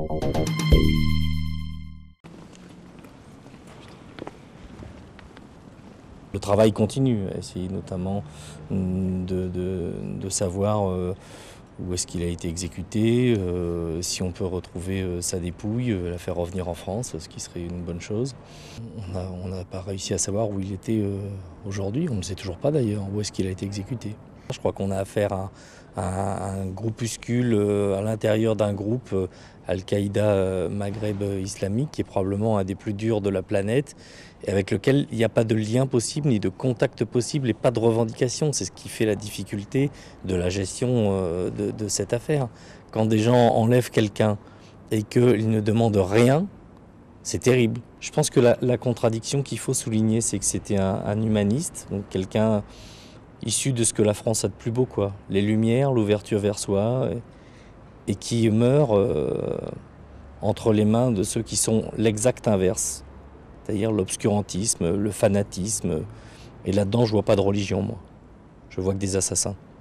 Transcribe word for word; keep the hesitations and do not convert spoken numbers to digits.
Le travail continue, essayer notamment de, de, de savoir euh, où est-ce qu'il a été exécuté, euh, si on peut retrouver euh, sa dépouille, euh, la faire revenir en France, ce qui serait une bonne chose. On n'a pas réussi à savoir où il était euh, aujourd'hui, on ne sait toujours pas d'ailleurs où est-ce qu'il a été exécuté. Je crois qu'on a affaire à, à un groupuscule euh, à l'intérieur d'un groupe euh, Al-Qaïda euh, Maghreb islamique, qui est probablement un des plus durs de la planète, et avec lequel il n'y a pas de lien possible, ni de contact possible, et pas de revendication. C'est ce qui fait la difficulté de la gestion euh, de, de cette affaire. Quand des gens enlèvent quelqu'un et qu'ils ne demandent rien, c'est terrible. Je pense que la, la contradiction qu'il faut souligner, c'est que c'était un, un humaniste, donc quelqu'un issu de ce que la France a de plus beau, quoi. Les lumières, l'ouverture vers soi, et, et qui meurt euh, entre les mains de ceux qui sont l'exact inverse, c'est-à-dire l'obscurantisme, le fanatisme. Et là-dedans, je vois pas de religion, moi. Je vois que des assassins.